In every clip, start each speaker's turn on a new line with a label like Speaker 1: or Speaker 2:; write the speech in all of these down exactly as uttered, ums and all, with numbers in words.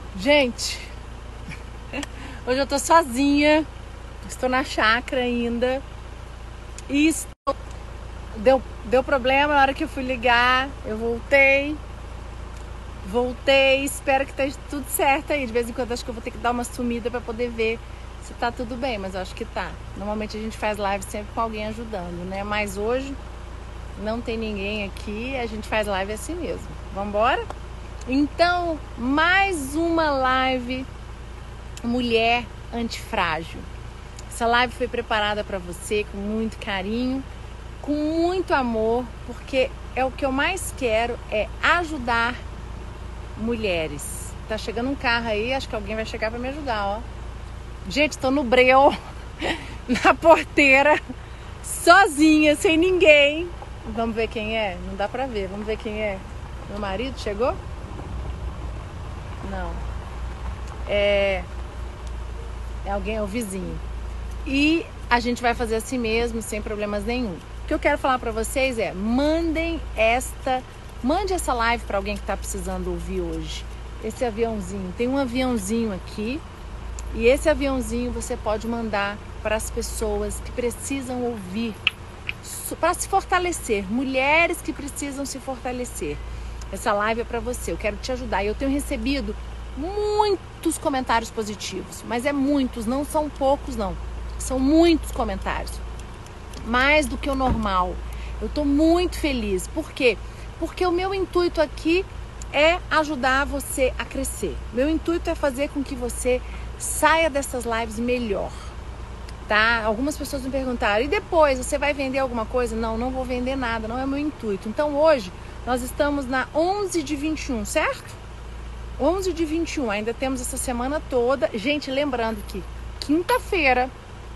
Speaker 1: Gente, hoje eu tô sozinha, estou na chácara ainda e estou... deu, deu problema na hora que eu fui ligar, eu voltei, voltei, espero que esteja tudo certo aí. De vez em quando acho que eu vou ter que dar uma sumida para poder ver se tá tudo bem, mas eu acho que tá. Normalmente a gente faz live sempre com alguém ajudando, né? Mas hoje não tem ninguém aqui, a gente faz live assim mesmo. Vambora? Então, mais uma live Mulher Antifrágil. Essa live foi preparada para você com muito carinho, com muito amor, porque é o que eu mais quero, é ajudar mulheres. Tá chegando um carro aí, acho que alguém vai chegar para me ajudar, ó. Gente, tô no breu, na porteira, sozinha, sem ninguém. Vamos ver quem é? Não dá pra ver, vamos ver quem é. Meu marido chegou? Não. É... É alguém, é o vizinho. E a gente vai fazer assim mesmo, sem problemas nenhum. O que eu quero falar pra vocês é, mandem esta... Mande essa live pra alguém que tá precisando ouvir hoje. Esse aviãozinho, tem um aviãozinho aqui. E esse aviãozinho você pode mandar para as pessoas que precisam ouvir, para se fortalecer, mulheres que precisam se fortalecer. Essa live é para você, eu quero te ajudar. E eu tenho recebido muitos comentários positivos, mas é muitos, não são poucos não, são muitos comentários, mais do que o normal. Eu estou muito feliz, por quê? Porque o meu intuito aqui é ajudar você a crescer. Meu intuito é fazer com que você saia dessas lives melhor, tá? Algumas pessoas me perguntaram, e depois, você vai vender alguma coisa? Não, não vou vender nada, não é meu intuito. Então hoje, nós estamos na onze de vinte e um, certo? onze de vinte e um, ainda temos essa semana toda. Gente, lembrando que quinta-feira,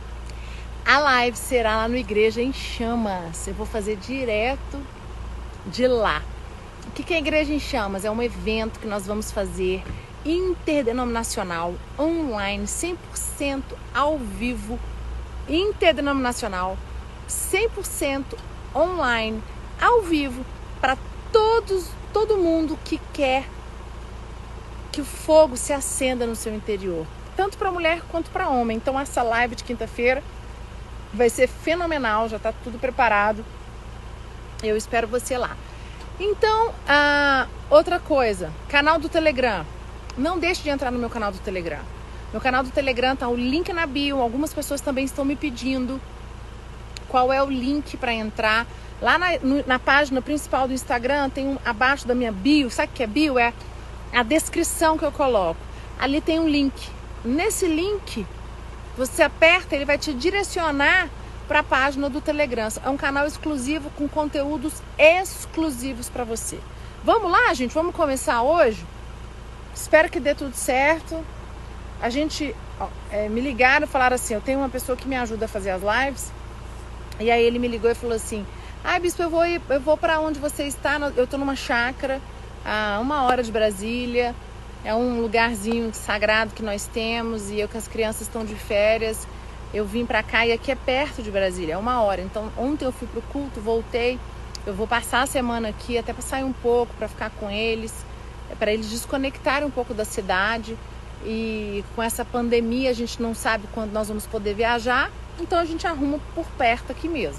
Speaker 1: a live será lá no Igreja em Chamas. Eu vou fazer direto de lá. O que é Igreja em Chamas? É um evento que nós vamos fazer interdenominacional, online, cem por cento ao vivo, interdenominacional, cem por cento online, ao vivo, para todos, todo mundo que quer que o fogo se acenda no seu interior, tanto para mulher quanto para homem. Então essa live de quinta-feira vai ser fenomenal, já está tudo preparado, eu espero você lá. Então, ah, outra coisa, canal do Telegram. Não deixe de entrar no meu canal do Telegram. Meu canal do Telegram tá o link na bio. Algumas pessoas também estão me pedindo qual é o link para entrar. Lá na, no, na página principal do Instagram tem um, abaixo da minha bio. Sabe o que é bio? É a descrição que eu coloco. Ali tem um link. Nesse link, você aperta, ele vai te direcionar para a página do Telegram. É um canal exclusivo com conteúdos exclusivos para você. Vamos lá, gente? Vamos começar hoje? Espero que dê tudo certo. A gente ó, é, me ligaram e falaram assim, eu tenho uma pessoa que me ajuda a fazer as lives. E aí ele me ligou e falou assim, ah, bispo, eu vou, ir, eu vou para onde você está. Eu estou numa chácara a uma hora de Brasília. É um lugarzinho sagrado que nós temos e eu que as crianças estão de férias. Eu vim para cá e aqui é perto de Brasília, é uma hora. Então ontem eu fui pro culto, voltei. Eu vou passar a semana aqui até para sair um pouco, para ficar com eles, para eles desconectarem um pouco da cidade. E com essa pandemia a gente não sabe quando nós vamos poder viajar, então a gente arruma por perto aqui mesmo.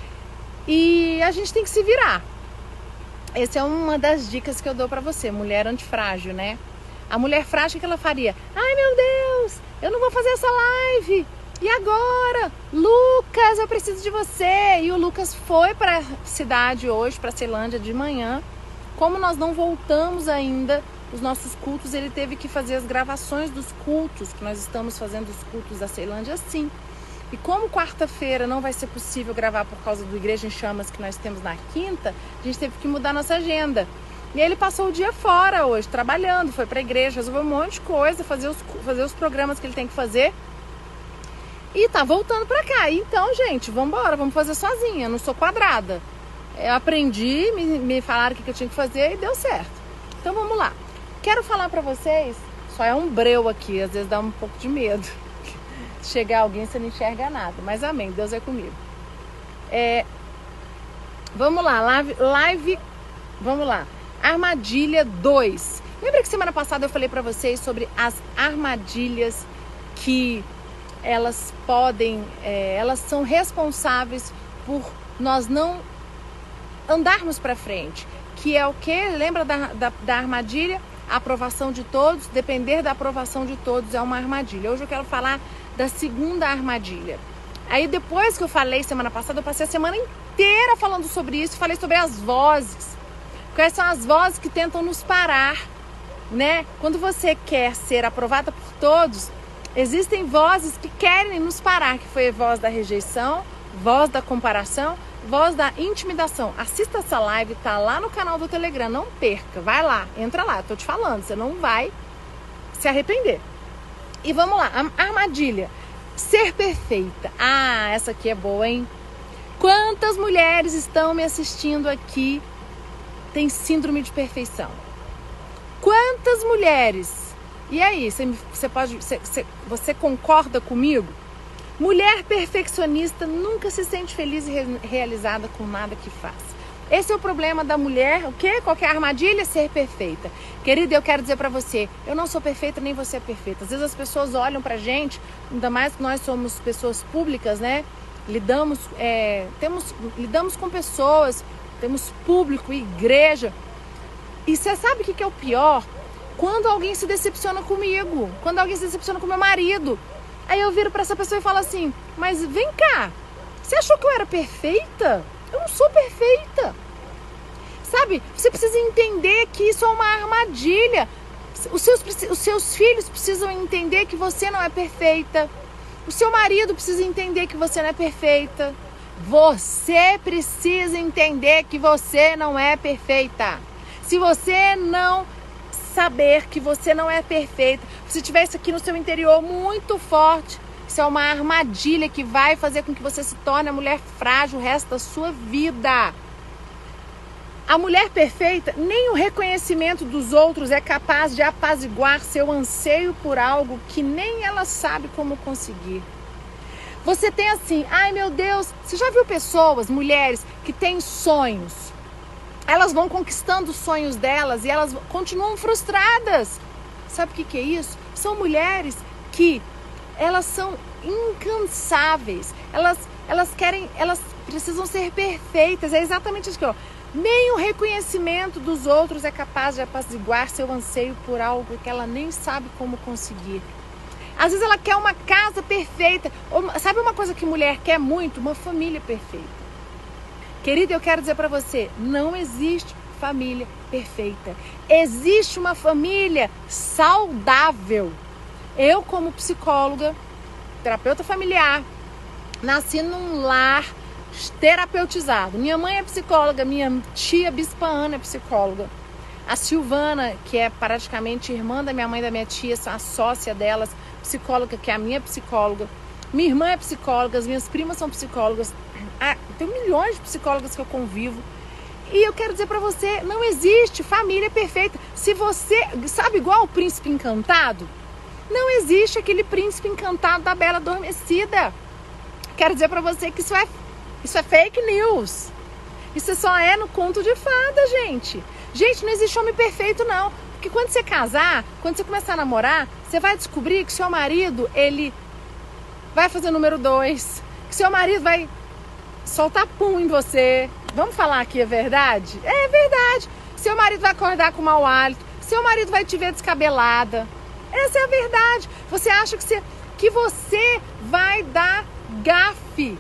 Speaker 1: E a gente tem que se virar. Essa é uma das dicas que eu dou para você, mulher antifrágil, né? A mulher frágil, que ela faria? Ai, meu Deus, eu não vou fazer essa live. E agora? Lucas, eu preciso de você. E o Lucas foi para a cidade hoje, para Ceilândia de manhã. Como nós não voltamos ainda os nossos cultos, ele teve que fazer as gravações dos cultos, que nós estamos fazendo os cultos da Ceilândia sim. E como quarta-feira não vai ser possível gravar por causa do Igreja em Chamas que nós temos na quinta, a gente teve que mudar nossa agenda. E ele passou o dia fora hoje, trabalhando, foi para a igreja, resolveu um monte de coisa, fazer os, fazer os programas que ele tem que fazer. E tá voltando pra cá. Então, gente, vamos embora, vamos fazer sozinha. Eu não sou quadrada. Eu aprendi, me, me falaram o que eu tinha que fazer e deu certo. Então, vamos lá. Quero falar pra vocês, só é um breu aqui, às vezes dá um pouco de medo. Chegar alguém, você não enxerga nada. Mas amém, Deus é comigo. É, vamos lá, live, live, vamos lá. Armadilha dois. Lembra que semana passada eu falei para vocês sobre as armadilhas que elas podem, é, elas são responsáveis por nós não andarmos para frente, que é o que? Lembra da, da, da armadilha? A aprovação de todos, depender da aprovação de todos é uma armadilha. Hoje eu quero falar da segunda armadilha. Aí depois que eu falei semana passada, eu passei a semana inteira falando sobre isso, falei sobre as vozes. Quais são as vozes que tentam nos parar, né? Quando você quer ser aprovada por todos, existem vozes que querem nos parar, que foi a voz da rejeição, voz da comparação, voz da intimidação. Assista essa live, tá lá no canal do Telegram, não perca, vai lá, entra lá, tô te falando, você não vai se arrepender. E vamos lá, a armadilha, ser perfeita. Ah, essa aqui é boa, hein? Quantas mulheres estão me assistindo aqui tem síndrome de perfeição? Quantas mulheres? E aí, você, você, pode, você, você concorda comigo? Mulher perfeccionista nunca se sente feliz e re, realizada com nada que faz. Esse é o problema da mulher, o quê? Qual que é a armadilha? Ser perfeita. Querida, eu quero dizer pra você, eu não sou perfeita, nem você é perfeita. Às vezes as pessoas olham pra gente, ainda mais que nós somos pessoas públicas, né? Lidamos, é, temos, lidamos com pessoas, temos público, igreja. E você sabe o que é o pior? Quando alguém se decepciona comigo, quando alguém se decepciona com meu marido. Aí eu viro pra essa pessoa e falo assim, mas vem cá, você achou que eu era perfeita? Eu não sou perfeita. Sabe, você precisa entender que isso é uma armadilha. Os seus, os seus filhos precisam entender que você não é perfeita. O seu marido precisa entender que você não é perfeita. Você precisa entender que você não é perfeita. Se você não saber que você não é perfeita, se tiver isso aqui no seu interior muito forte, isso é uma armadilha que vai fazer com que você se torne a mulher frágil o resto da sua vida. A mulher perfeita, nem o reconhecimento dos outros é capaz de apaziguar seu anseio por algo que nem ela sabe como conseguir. Você tem assim, ai meu Deus, você já viu pessoas, mulheres, que têm sonhos? Elas vão conquistando os sonhos delas e elas continuam frustradas. Sabe o que que é isso? São mulheres que elas são incansáveis. Elas, elas querem, elas precisam ser perfeitas. É exatamente isso que ó. Nem o reconhecimento dos outros é capaz de apaziguar seu anseio por algo que ela nem sabe como conseguir. Às vezes ela quer uma casa perfeita. Ou, sabe uma coisa que mulher quer muito? Uma família perfeita. Querida, eu quero dizer para você, não existe família perfeita. Existe uma família saudável. Eu, como psicóloga, terapeuta familiar, nasci num lar terapeutizado. Minha mãe é psicóloga, minha tia Bispa Ana é psicóloga. A Silvana, que é praticamente irmã da minha mãe e da minha tia, a sócia delas, psicóloga, que é a minha psicóloga. Minha irmã é psicóloga, as minhas primas são psicólogas. Ah, tem milhões de psicólogas que eu convivo. E eu quero dizer pra você, não existe família perfeita. Se você, sabe igual o príncipe encantado? Não existe aquele príncipe encantado da Bela Adormecida. Quero dizer pra você que isso é, isso é fake news. Isso só é no conto de fada, gente. Gente, não existe homem perfeito, não. Porque quando você casar, quando você começar a namorar, você vai descobrir que seu marido, ele vai fazer número dois. Que seu marido vai soltar pum em você. Vamos falar aqui a verdade? É verdade. Seu marido vai acordar com mau hálito. Seu marido vai te ver descabelada. Essa é a verdade. Você acha que você, que você vai dar gafe.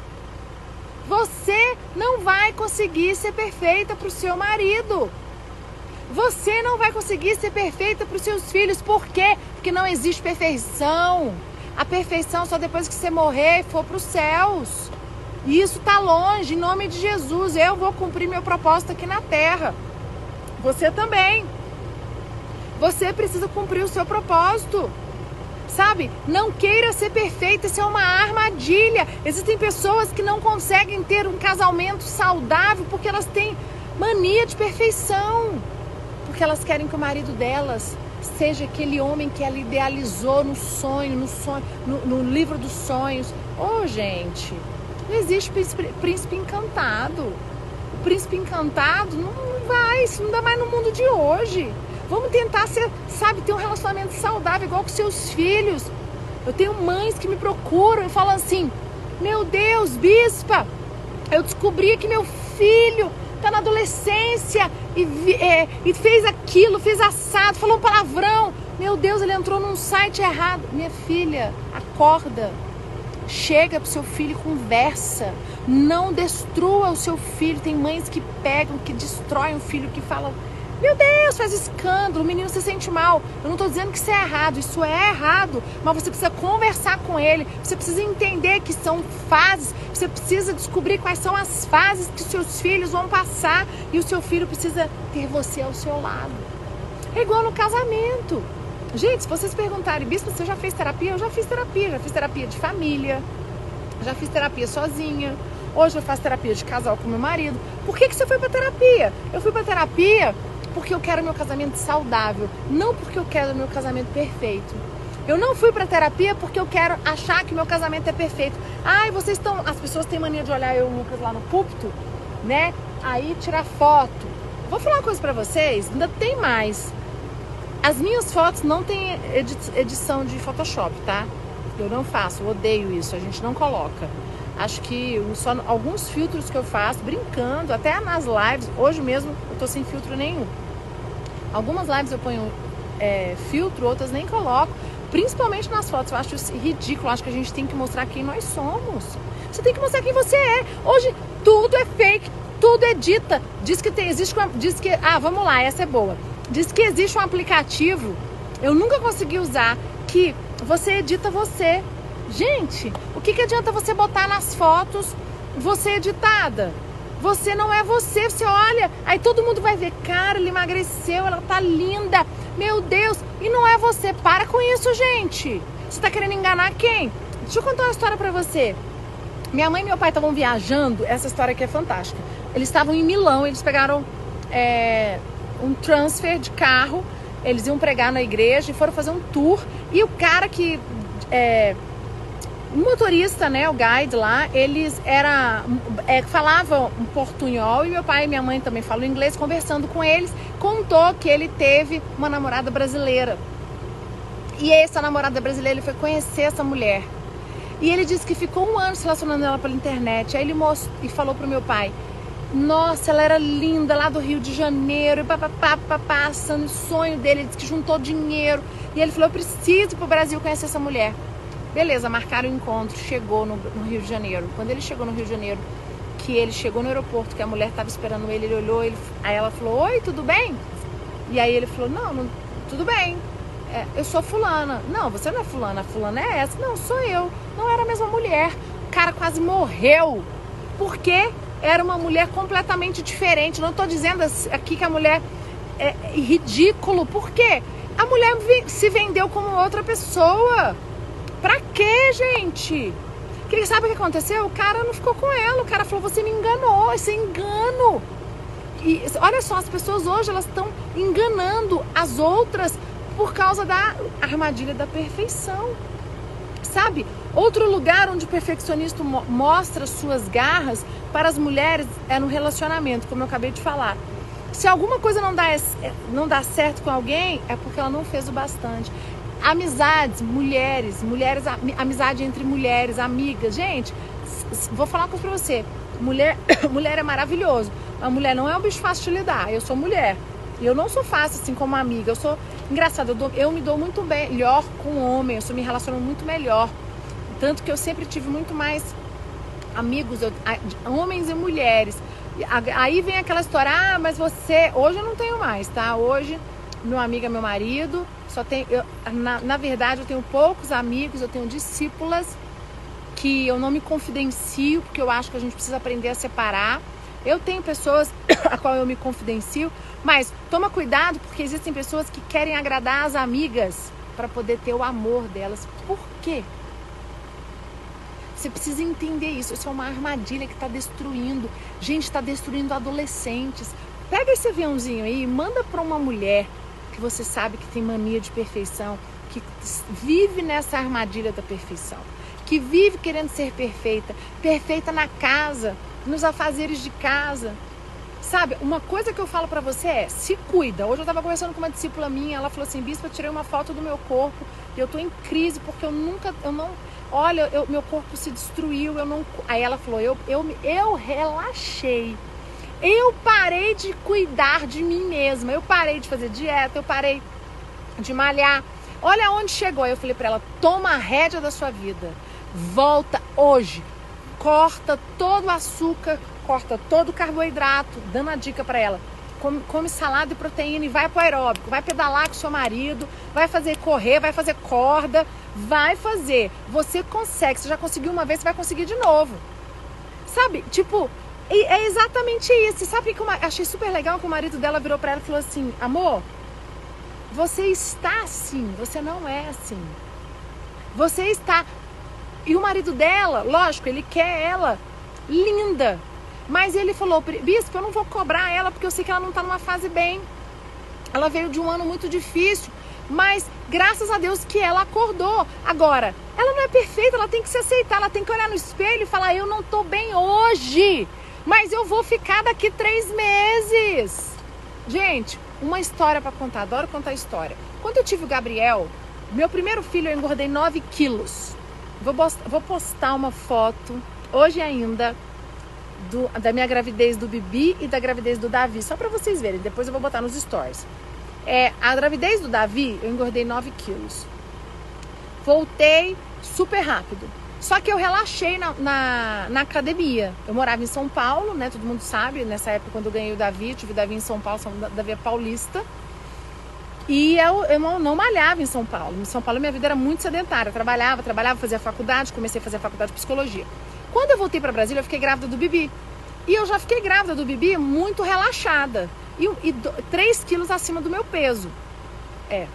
Speaker 1: Você não vai conseguir ser perfeita para o seu marido. Você não vai conseguir ser perfeita para os seus filhos. Por quê? Porque não existe perfeição. A perfeição só depois que você morrer e for para os céus. E isso está longe. Em nome de Jesus, eu vou cumprir meu propósito aqui na terra. Você também. Você precisa cumprir o seu propósito. Sabe? Não queira ser perfeita, isso é uma armadilha. Existem pessoas que não conseguem ter um casamento saudável porque elas têm mania de perfeição. Porque elas querem que o marido delas seja aquele homem que ela idealizou no sonho, no sonho, no, no livro dos sonhos. Oh, gente, não existe príncipe, príncipe encantado. O príncipe encantado não vai, isso não dá mais no mundo de hoje. Vamos tentar ser, sabe, ter um relacionamento saudável igual com seus filhos. Eu tenho mães que me procuram e falam assim: meu Deus, bispa, eu descobri que meu filho tá na adolescência e, é, e fez aquilo, fez assado, falou um palavrão. Meu Deus, ele entrou num site errado. Minha filha, acorda. Chega pro seu filho e conversa. Não destrua o seu filho. Tem mães que pegam, que destroem o filho, que falam: meu Deus, faz escândalo, o menino se sente mal. Eu não tô dizendo que isso é errado, isso é errado. Mas você precisa conversar com ele. Você precisa entender que são fases. Você precisa descobrir quais são as fases que seus filhos vão passar. E o seu filho precisa ter você ao seu lado. É igual no casamento. Gente, se vocês perguntarem: bispo, você já fez terapia? Eu já fiz terapia. Já fiz terapia de família. Já fiz terapia sozinha. Hoje eu faço terapia de casal com meu marido. Por que que você foi pra terapia? Eu fui pra terapia porque eu quero meu casamento saudável. Não porque eu quero meu casamento perfeito. Eu não fui pra terapia porque eu quero achar que meu casamento é perfeito. Ai, vocês estão... As pessoas têm mania de olhar eu e o Lucas lá no púlpito, né? Aí tirar foto. Vou falar uma coisa pra vocês. Ainda tem mais. As minhas fotos não tem edição de Photoshop, tá? Eu não faço, eu odeio isso, a gente não coloca. Acho que só alguns filtros que eu faço, brincando, até nas lives, hoje mesmo eu tô sem filtro nenhum. Algumas lives eu ponho é, filtro, outras nem coloco, principalmente nas fotos. Eu acho isso ridículo, acho que a gente tem que mostrar quem nós somos. Você tem que mostrar quem você é. Hoje tudo é fake, tudo é dita. Diz que tem, existe, diz que, ah, vamos lá, essa é boa. Diz que existe um aplicativo, eu nunca consegui usar, que você edita você. Gente, o que, que adianta você botar nas fotos você editada? Você não é você, você olha, aí todo mundo vai ver: cara, ele emagreceu, ela tá linda, meu Deus, e não é você. Para com isso, gente. Você tá querendo enganar quem? Deixa eu contar uma história pra você. Minha mãe e meu pai estavam viajando, essa história aqui é fantástica. Eles estavam em Milão, eles pegaram... É... um transfer de carro, eles iam pregar na igreja e foram fazer um tour, e o cara que é, o motorista, né, o guide lá, eles era, é, falavam um portunhol, e meu pai e minha mãe também falam inglês. Conversando com eles, contou que ele teve uma namorada brasileira, e essa namorada brasileira, ele foi conhecer essa mulher, e ele disse que ficou um ano se relacionando ela pela internet. Aí ele mostrou e falou pro meu pai: nossa, ela era linda, lá do Rio de Janeiro, e papapá, papapá, passando o sonho dele. Ele disse que juntou dinheiro, e ele falou: eu preciso ir pro Brasil conhecer essa mulher. Beleza, marcaram o encontro, chegou no, no Rio de Janeiro. Quando ele chegou no Rio de Janeiro, que ele chegou no aeroporto, que a mulher estava esperando ele, ele olhou, ele, aí ela falou: oi, tudo bem? E aí ele falou: não, não tudo bem, é, eu sou fulana. Não, você não é fulana, a fulana é essa. Não, sou eu. Não era a mesma mulher. O cara quase morreu. Por quê? Era uma mulher completamente diferente. Não estou dizendo aqui que a mulher é ridículo. Por quê? A mulher se vendeu como outra pessoa. Pra quê, gente? Porque sabe o que aconteceu? O cara não ficou com ela. O cara falou: você me enganou. Isso é engano. E olha só, as pessoas hoje, elas estão enganando as outras por causa da armadilha da perfeição. Sabe? Outro lugar onde o perfeccionista mostra suas garras para as mulheres é no relacionamento, como eu acabei de falar. Se alguma coisa não dá, não dá certo com alguém, é porque ela não fez o bastante. Amizades, mulheres, mulheres, amizade entre mulheres, amigas. Gente, vou falar uma coisa pra você. Mulher, mulher é maravilhoso. A mulher não é um bicho fácil de lidar. Eu sou mulher. E eu não sou fácil assim como amiga. Eu sou engraçada. Eu, dou, eu me dou muito melhor com homem. Eu sou, me relaciono muito melhor. Tanto que eu sempre tive muito mais amigos, eu, homens e mulheres. Aí vem aquela história: ah, mas você... Hoje eu não tenho mais, tá? Hoje, meu amigo é meu marido. Só tenho, eu, na, na verdade, eu tenho poucos amigos. Eu tenho discípulas que eu não me confidencio, porque eu acho que a gente precisa aprender a separar. Eu tenho pessoas a qual eu me confidencio, mas toma cuidado, porque existem pessoas que querem agradar as amigas para poder ter o amor delas. Por quê? Você precisa entender isso. Isso é uma armadilha que está destruindo. Gente, está destruindo adolescentes. Pega esse aviãozinho aí e manda para uma mulher que você sabe que tem mania de perfeição, que vive nessa armadilha da perfeição, que vive querendo ser perfeita, perfeita na casa, nos afazeres de casa, Sabe, uma coisa que eu falo pra você é, se cuida. Hoje eu tava conversando com uma discípula minha, ela falou assim, bispo, eu tirei uma foto do meu corpo e eu tô em crise porque eu nunca, eu não, olha, eu, meu corpo se destruiu, eu não... Aí ela falou, eu, eu, eu relaxei. Eu parei de cuidar de mim mesma, eu parei de fazer dieta, eu parei de malhar. Olha onde chegou. Eu falei pra ela, toma a rédea da sua vida. Volta hoje. Corta todo o açúcar, corta todo o carboidrato. Dando a dica pra ela. Come, come salada e proteína e vai pro aeróbico. Vai pedalar com seu marido. Vai fazer correr, vai fazer corda. Vai fazer. Você consegue. Você já conseguiu uma vez, você vai conseguir de novo. Sabe? Tipo, é exatamente isso. Sabe que eu achei super legal que o marido dela virou pra ela e falou assim, amor, você está assim, você não é assim. Você está... E o marido dela, lógico, ele quer ela linda. Mas ele falou, bispo, eu não vou cobrar ela porque eu sei que ela não está numa fase bem. Ela veio de um ano muito difícil. Mas graças a Deus que ela acordou. Agora, ela não é perfeita, ela tem que se aceitar. Ela tem que olhar no espelho e falar, eu não estou bem hoje. Mas eu vou ficar daqui três meses. Gente... Uma história para contar, adoro contar história. Quando eu tive o Gabriel, meu primeiro filho, eu engordei nove quilos. Vou, vou postar uma foto, hoje ainda, do, da minha gravidez do Bibi e da gravidez do Davi, só para vocês verem, depois eu vou botar nos stories. É, a gravidez do Davi, eu engordei nove quilos. Voltei super rápido. Só que eu relaxei na, na, na academia. Eu morava em São Paulo, né? Todo mundo sabe. Nessa época, quando eu ganhei o Davi, eu tive o Davi em São Paulo, o Davi é paulista. E eu, eu não, não malhava em São Paulo. Em São Paulo, minha vida era muito sedentária. Eu trabalhava, trabalhava, fazia faculdade. Comecei a fazer a faculdade de psicologia. Quando eu voltei para Brasília, eu fiquei grávida do Bibi. E eu já fiquei grávida do Bibi muito relaxada. E, e três quilos acima do meu peso. É.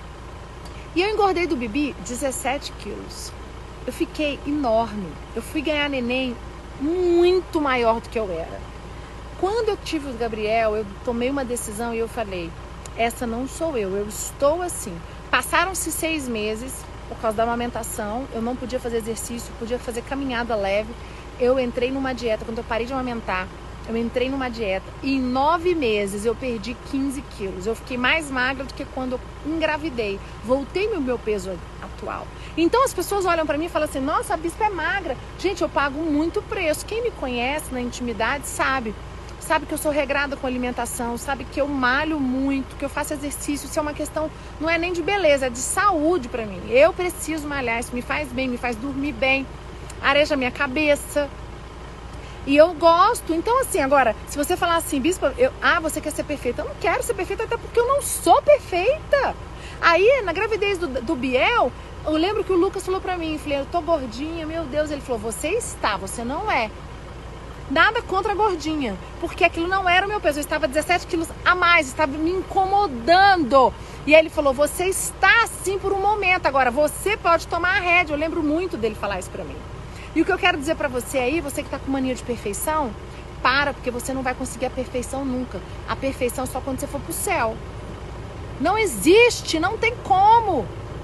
Speaker 1: E eu engordei do Bibi dezessete quilos. Eu fiquei enorme. Eu fui ganhar neném muito maior do que eu era. Quando eu tive o Gabriel, eu tomei uma decisão e eu falei, essa não sou eu, eu estou assim. Passaram-se seis meses por causa da amamentação, eu não podia fazer exercício, podia fazer caminhada leve. Eu entrei numa dieta, quando eu parei de amamentar, eu entrei numa dieta e em nove meses eu perdi quinze quilos. Eu fiquei mais magra do que quando eu engravidei. Voltei no meu peso atual. Então as pessoas olham pra mim e falam assim, nossa, a bispa é magra. Gente, eu pago muito preço. Quem me conhece na intimidade sabe. Sabe que eu sou regrada com alimentação, sabe que eu malho muito, que eu faço exercício. Isso é uma questão, não é nem de beleza, é de saúde pra mim. Eu preciso malhar, isso me faz bem, me faz dormir bem, areja a minha cabeça. E eu gosto. Então assim, agora, se você falar assim, bispa, eu, ah, você quer ser perfeita? Eu não quero ser perfeita, até porque eu não sou perfeita. Aí, na gravidez do, do Biel, eu lembro que o Lucas falou pra mim, eu falei, eu tô gordinha, meu Deus. Ele falou, você está, você não é. Nada contra a gordinha, porque aquilo não era o meu peso. Eu estava dezessete quilos a mais, estava me incomodando. E aí ele falou, você está assim por um momento, agora você pode tomar a rédea. Eu lembro muito dele falar isso pra mim. E o que eu quero dizer pra você aí, você que tá com mania de perfeição, para, porque você não vai conseguir a perfeição nunca. A perfeição é só quando você for pro céu. Não existe, não tem como.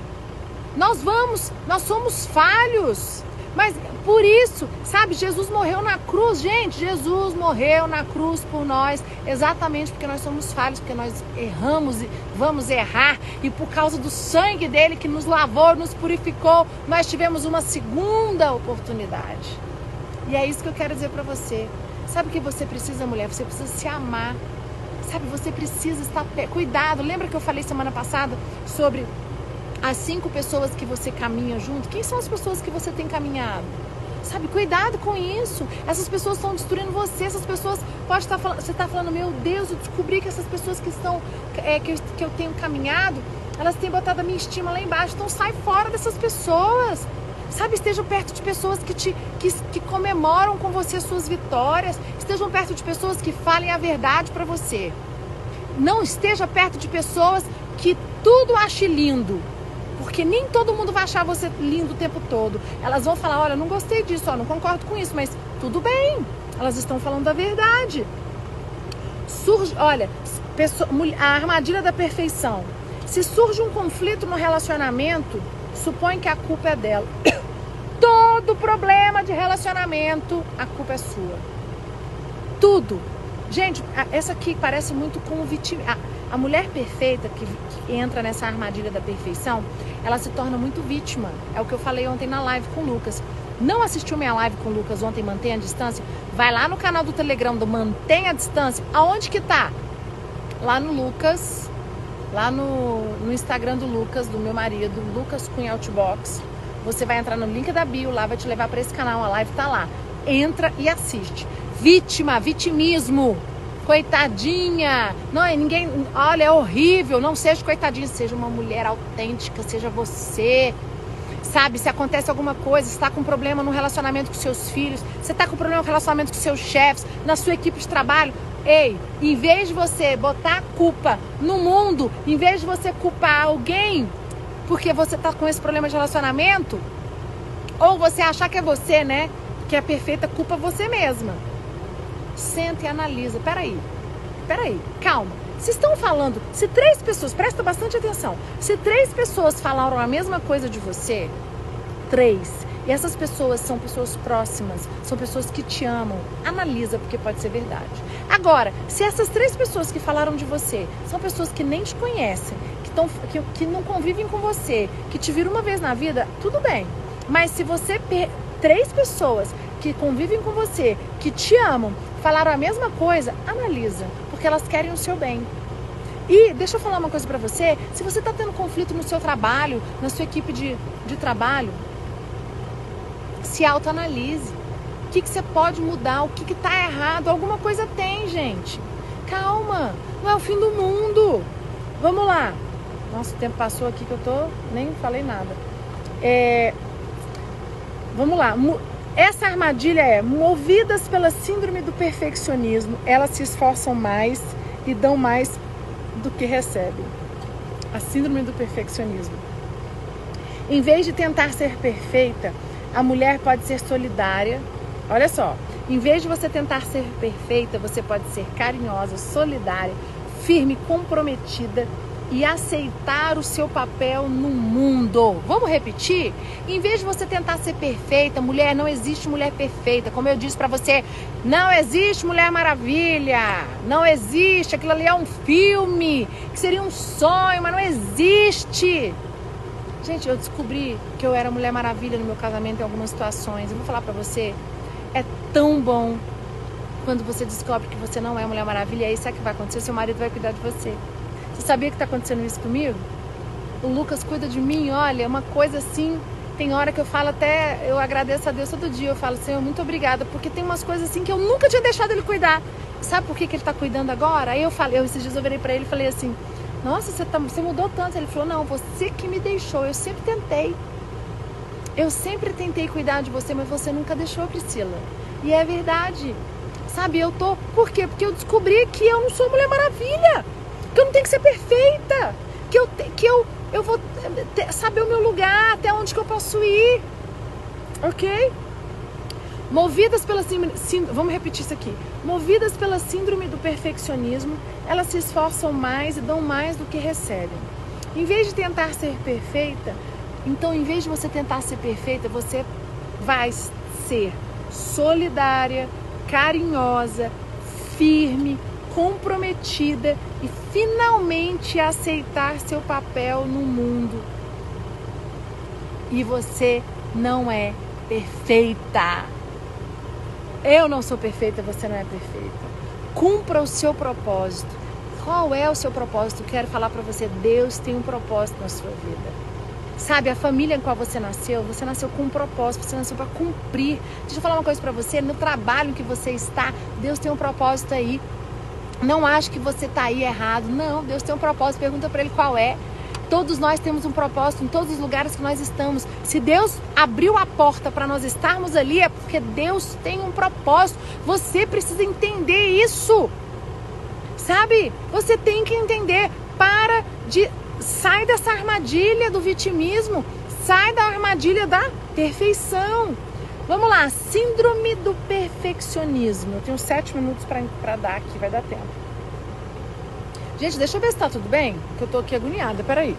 Speaker 1: Nós vamos, nós somos falhos. Mas por isso, sabe, Jesus morreu na cruz, gente, Jesus morreu na cruz por nós, exatamente porque nós somos falhos, porque nós erramos e vamos errar, e por causa do sangue dele que nos lavou, nos purificou, nós tivemos uma segunda oportunidade. E é isso que eu quero dizer pra você. Sabe o que você precisa, mulher? Você precisa se amar, sabe, você precisa estar... Cuidado, lembra que eu falei semana passada sobre... as cinco pessoas que você caminha junto, quem são as pessoas que você tem caminhado? Sabe, cuidado com isso. Essas pessoas estão destruindo você. Essas pessoas, pode estar falando, você está falando, meu Deus, eu descobri que essas pessoas que estão, é, que, eu, que eu tenho caminhado, elas têm botado a minha estima lá embaixo. Então sai fora dessas pessoas. Sabe, estejam perto de pessoas que, te, que, que comemoram com você as suas vitórias. Estejam perto de pessoas que falem a verdade para você. Não esteja perto de pessoas que tudo ache lindo. Porque nem todo mundo vai achar você lindo o tempo todo. Elas vão falar, olha, não gostei disso, ó, não concordo com isso, mas tudo bem. Elas estão falando a verdade. Surge, olha, pessoa, a armadilha da perfeição. Se surge um conflito no relacionamento, supõe que a culpa é dela. Todo problema de relacionamento, a culpa é sua. Tudo. Gente, essa aqui parece muito com o vitim... a, a mulher perfeita que, que entra nessa armadilha da perfeição, ela se torna muito vítima. É o que eu falei ontem na live com o Lucas. Não assistiu minha live com o Lucas ontem, Mantenha a Distância? Vai lá no canal do Telegram do Mantenha a Distância. Aonde que tá? Lá no Lucas, lá no, no Instagram do Lucas, do meu marido, Lucas Cunha Outbox. Você vai entrar no link da bio, lá vai te levar para esse canal, a live tá lá. Entra e assiste. Vítima, vitimismo, coitadinha. Não, ninguém, olha, é horrível. Não seja coitadinha, seja uma mulher autêntica, seja você. Sabe, se acontece alguma coisa, você está com problema no relacionamento com seus filhos, você está com problema no relacionamento com seus chefes, na sua equipe de trabalho, ei, em vez de você botar a culpa no mundo, em vez de você culpar alguém porque você está com esse problema de relacionamento, ou você achar que é você, né, que é perfeita, culpa você mesma. Senta e analisa. Peraí, peraí, calma. Se estão falando, se três pessoas, presta bastante atenção, se três pessoas falaram a mesma coisa de você, três, e essas pessoas são pessoas próximas, são pessoas que te amam, analisa, porque pode ser verdade. Agora, se essas três pessoas que falaram de você são pessoas que nem te conhecem, que, tão, que, que não convivem com você, que te viram uma vez na vida, tudo bem. Mas se você, três pessoas que convivem com você, que te amam, falaram a mesma coisa, analisa, porque elas querem o seu bem. E deixa eu falar uma coisa pra você, se você tá tendo conflito no seu trabalho, na sua equipe de, de trabalho, se autoanalise. O que, que você pode mudar, o que, que tá errado, alguma coisa tem, gente. Calma, não é o fim do mundo. Vamos lá. Nossa, o tempo passou aqui que eu tô, nem falei nada. É, vamos lá. Essa armadilha é, movidas pela síndrome do perfeccionismo, elas se esforçam mais e dão mais do que recebem. A síndrome do perfeccionismo. Em vez de tentar ser perfeita, a mulher pode ser solidária. Olha só, em vez de você tentar ser perfeita, você pode ser carinhosa, solidária, firme, comprometida e aceitar o seu papel no mundo. Vamos repetir? Em vez de você tentar ser perfeita, mulher, não existe mulher perfeita. Como eu disse pra você, não existe Mulher Maravilha. Não existe. Aquilo ali é um filme, que seria um sonho, mas não existe. Gente, eu descobri que eu era Mulher Maravilha no meu casamento em algumas situações. Eu vou falar pra você, é tão bom quando você descobre que você não é Mulher Maravilha. E aí sabe o que vai acontecer? Seu marido vai cuidar de você. Você sabia que tá acontecendo isso comigo? O Lucas cuida de mim, olha, uma coisa assim, tem hora que eu falo até, eu agradeço a Deus todo dia, eu falo, Senhor, muito obrigada, porque tem umas coisas assim que eu nunca tinha deixado ele cuidar. Sabe por que, que ele tá cuidando agora? Aí eu falei, eu, esses dias eu virei pra ele e falei assim, nossa, você, tá, você mudou tanto. Ele falou, não, você que me deixou, eu sempre tentei. Eu sempre tentei cuidar de você, mas você nunca deixou, Priscila. E é verdade. Sabe, eu tô, por quê? Porque eu descobri que eu não sou Mulher Maravilha. Que eu não tenho que ser perfeita, que eu, que eu, eu vou ter, saber o meu lugar, até onde que eu posso ir, ok? Movidas pela síndrome, vamos repetir isso aqui, movidas pela síndrome do perfeccionismo, elas se esforçam mais e dão mais do que recebem. Em vez de tentar ser perfeita, então em vez de você tentar ser perfeita, você vai ser solidária, carinhosa, firme, comprometida e finalmente aceitar seu papel no mundo. E você não é perfeita. Eu não sou perfeita, você não é perfeita. Cumpra o seu propósito. Qual é o seu propósito? Quero falar para você, Deus tem um propósito na sua vida. Sabe, a família em qual você nasceu, você nasceu com um propósito, você nasceu para cumprir. Deixa eu falar uma coisa para você, no trabalho em que você está, Deus tem um propósito aí. Não acho que você está aí errado. Não, Deus tem um propósito. Pergunta para Ele qual é. Todos nós temos um propósito em todos os lugares que nós estamos. Se Deus abriu a porta para nós estarmos ali, é porque Deus tem um propósito. Você precisa entender isso. Sabe? Você tem que entender. Para de... Sai dessa armadilha do vitimismo. Sai da armadilha da perfeição. Vamos lá, síndrome do perfeccionismo. Eu tenho sete minutos para dar aqui, vai dar tempo. Gente, deixa eu ver se tá tudo bem, que eu tô aqui agoniada, peraí.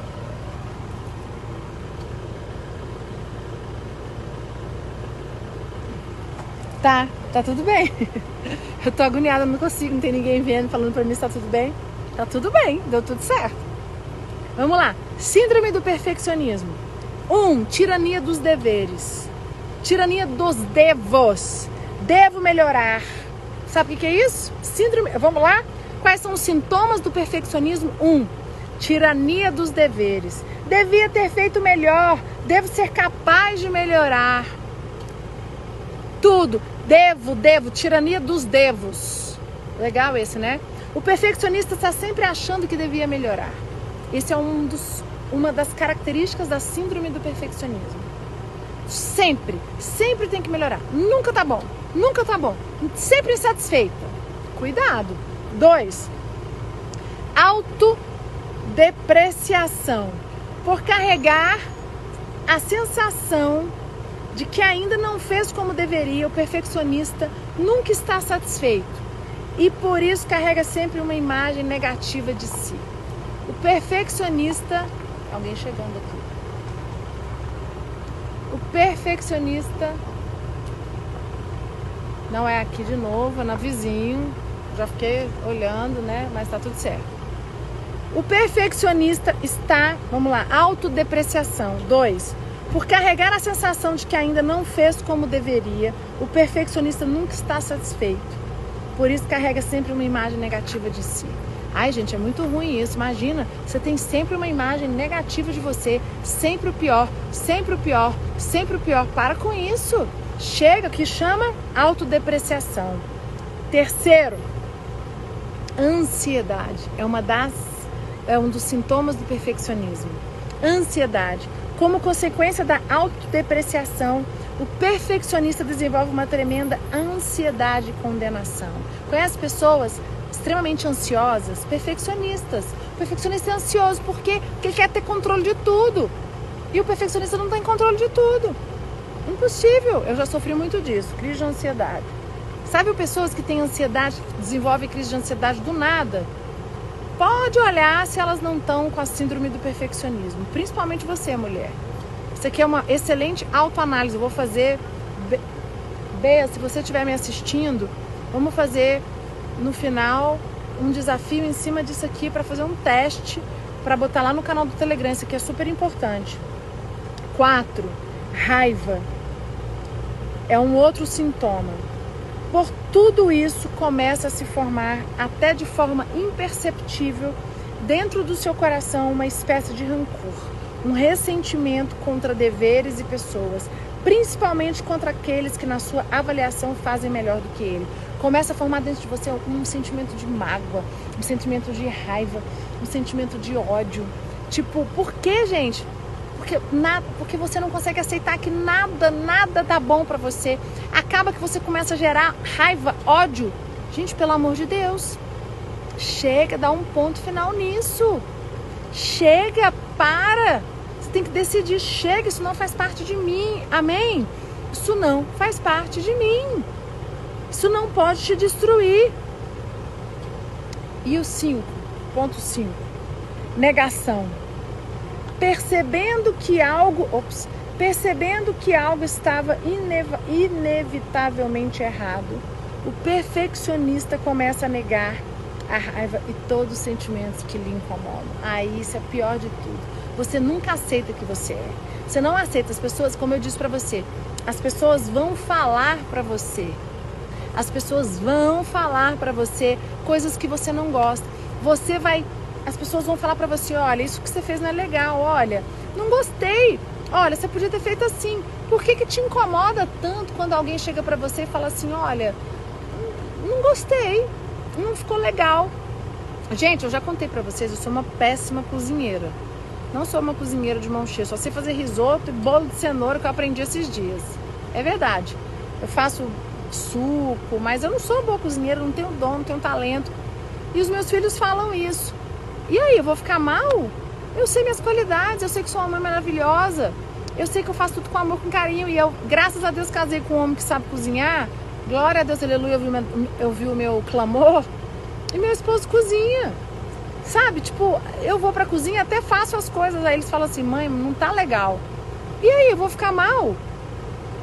Speaker 1: Tá, tá tudo bem. Eu tô agoniada, não consigo, não tem ninguém vendo, falando pra mim se tá tudo bem. Tá tudo bem, deu tudo certo. Vamos lá. Síndrome do perfeccionismo. Um, tirania dos deveres. Tirania dos devos. Devo melhorar. Sabe o que é isso? Síndrome. Vamos lá? Quais são os sintomas do perfeccionismo? Um, tirania dos deveres. Devia ter feito melhor. Devo ser capaz de melhorar. Tudo. Devo, devo. Tirania dos devos. Legal esse, né? O perfeccionista está sempre achando que devia melhorar. Esse é um dos, uma das características da síndrome do perfeccionismo. Sempre, sempre tem que melhorar. Nunca tá bom, nunca tá bom. Sempre insatisfeita. Cuidado. Dois, autodepreciação. Por carregar a sensação de que ainda não fez como deveria, o perfeccionista nunca está satisfeito. E por isso carrega sempre uma imagem negativa de si. O perfeccionista... Alguém chegando aqui. O perfeccionista... Não é aqui de novo, é na vizinho. Já fiquei olhando, né? Mas tá tudo certo. O perfeccionista está... Vamos lá. Autodepreciação. Dois. Por carregar a sensação de que ainda não fez como deveria, o perfeccionista nunca está satisfeito. Por isso carrega sempre uma imagem negativa de si. Ai, gente, é muito ruim isso. Imagina, você tem sempre uma imagem negativa de você. Sempre o pior, sempre o pior, sempre o pior. Para com isso. Chega, que chama autodepreciação. Terceiro, ansiedade. É, uma das, é um dos sintomas do perfeccionismo. Ansiedade. Como consequência da autodepreciação, o perfeccionista desenvolve uma tremenda ansiedade e condenação. Conhece pessoas extremamente ansiosas? Perfeccionistas. O perfeccionista é ansioso porque, porque ele quer ter controle de tudo. E o perfeccionista não tem controle de tudo. Impossível. Eu já sofri muito disso. Crise de ansiedade. Sabe pessoas que têm ansiedade, desenvolvem crise de ansiedade do nada? Pode olhar se elas não estão com a síndrome do perfeccionismo. Principalmente você, mulher. Isso aqui é uma excelente autoanálise. Eu vou fazer... Bea, se você estiver me assistindo, vamos fazer no final um desafio em cima disso aqui para fazer um teste para botar lá no canal do Telegram. Isso aqui é super importante. Quatro, raiva. É um outro sintoma. Por tudo isso começa a se formar, até de forma imperceptível, dentro do seu coração uma espécie de rancor, um ressentimento contra deveres e pessoas, principalmente contra aqueles que na sua avaliação fazem melhor do que ele. Começa a formar dentro de você um sentimento de mágoa, um sentimento de raiva, um sentimento de ódio. Tipo, por que, gente? Porque, nada, porque você não consegue aceitar que nada, nada tá bom pra você. Acaba que você começa a gerar raiva, ódio. Gente, pelo amor de Deus. Chega, dá um ponto final nisso. Chega, para. Você tem que decidir, chega, isso não faz parte de mim. Amém? Isso não faz parte de mim. Isso não pode te destruir. E o cinco, ponto cinco. Negação. Percebendo que algo, ops, percebendo que algo estava ineva, inevitavelmente errado, o perfeccionista começa a negar a raiva e todos os sentimentos que lhe incomodam. Aí isso é pior de tudo. Você nunca aceita que você é. Você não aceita. As pessoas, como eu disse pra você, as pessoas vão falar pra você. As pessoas vão falar pra você coisas que você não gosta. Você vai... As pessoas vão falar pra você, olha, isso que você fez não é legal, olha, não gostei, olha, você podia ter feito assim. Por que que te incomoda tanto quando alguém chega pra você e fala assim, olha, não gostei, não ficou legal. Gente, eu já contei pra vocês, eu sou uma péssima cozinheira. Não sou uma cozinheira de mão cheia, só sei fazer risoto e bolo de cenoura que eu aprendi esses dias. É verdade. Eu faço suco, mas eu não sou uma boa cozinheira, não tenho dom, não tenho talento. E os meus filhos falam isso. E aí, eu vou ficar mal? Eu sei minhas qualidades, eu sei que sou uma mãe maravilhosa, eu sei que eu faço tudo com amor, com carinho, e eu, graças a Deus, casei com um homem que sabe cozinhar. Glória a Deus, aleluia, eu vi, meu, eu vi o meu clamor, e meu esposo cozinha. Sabe, tipo, eu vou pra cozinha, até faço as coisas, aí eles falam assim, mãe, não tá legal. E aí, eu vou ficar mal?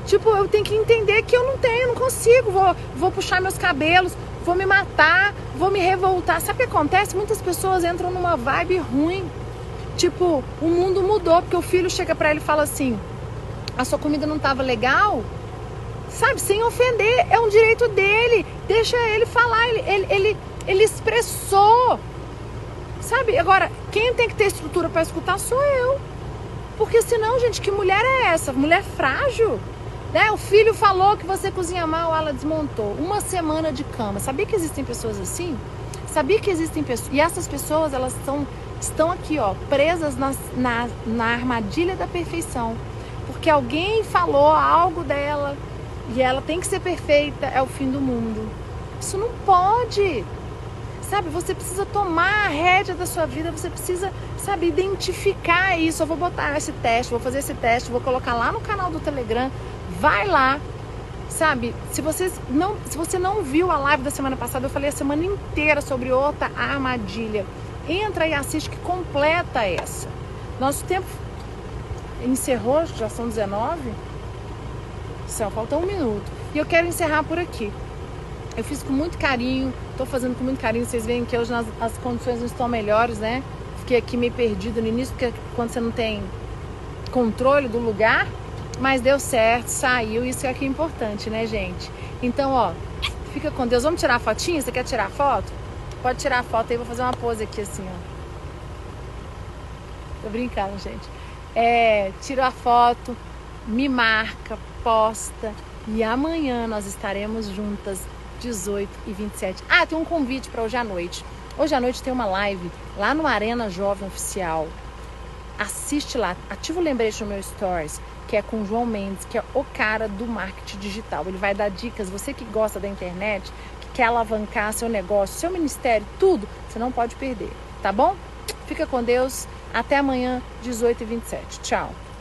Speaker 1: Tipo, eu tenho que entender que eu não tenho, não consigo. Vou, vou puxar meus cabelos, vou me matar, vou me revoltar. Sabe o que acontece? Muitas pessoas entram numa vibe ruim. Tipo, o mundo mudou, porque o filho chega pra ele e fala assim: a sua comida não tava legal? Sabe, sem ofender, é um direito dele. Deixa ele falar, ele, ele, ele, ele expressou. Sabe, agora, quem tem que ter estrutura pra escutar sou eu. Porque senão, gente, que mulher é essa? Mulher frágil? Né? O filho falou que você cozinha mal, ela desmontou. Uma semana de cama. Sabia que existem pessoas assim? Sabia que existem pessoas... E essas pessoas, elas são, estão aqui, ó, presas na, na, na armadilha da perfeição. Porque alguém falou algo dela e ela tem que ser perfeita, é o fim do mundo. Isso não pode. Sabe, você precisa tomar a rédea da sua vida, você precisa, sabe, identificar isso. Eu vou botar esse teste, vou fazer esse teste, vou colocar lá no canal do Telegram. Vai lá, sabe? Se, vocês não, se você não viu a live da semana passada, eu falei a semana inteira sobre outra armadilha. Entra e assiste que completa essa. Nosso tempo encerrou, já são dezenove. Só falta um minuto. E eu quero encerrar por aqui. Eu fiz com muito carinho, tô fazendo com muito carinho. Vocês veem que hoje nas, as condições não estão melhores, né? Fiquei aqui meio perdida no início, porque quando você não tem controle do lugar, mas deu certo, saiu, isso é que é importante, né, gente? Então, ó, fica com Deus. Vamos tirar a fotinha? Você quer tirar a foto? Pode tirar a foto aí, vou fazer uma pose aqui assim, ó. Tô brincando, gente. É, tira a foto, me marca, posta, e amanhã nós estaremos juntas, dezoito e vinte e sete. Ah, tem um convite para hoje à noite. Hoje à noite tem uma live lá no Arena Jovem Oficial. Assiste lá, ativa o lembrete no meu stories, que é com o João Mendes, que é o cara do marketing digital. Ele vai dar dicas, você que gosta da internet, que quer alavancar seu negócio, seu ministério, tudo, você não pode perder, tá bom? Fica com Deus, até amanhã, dezoito e vinte e sete. Tchau!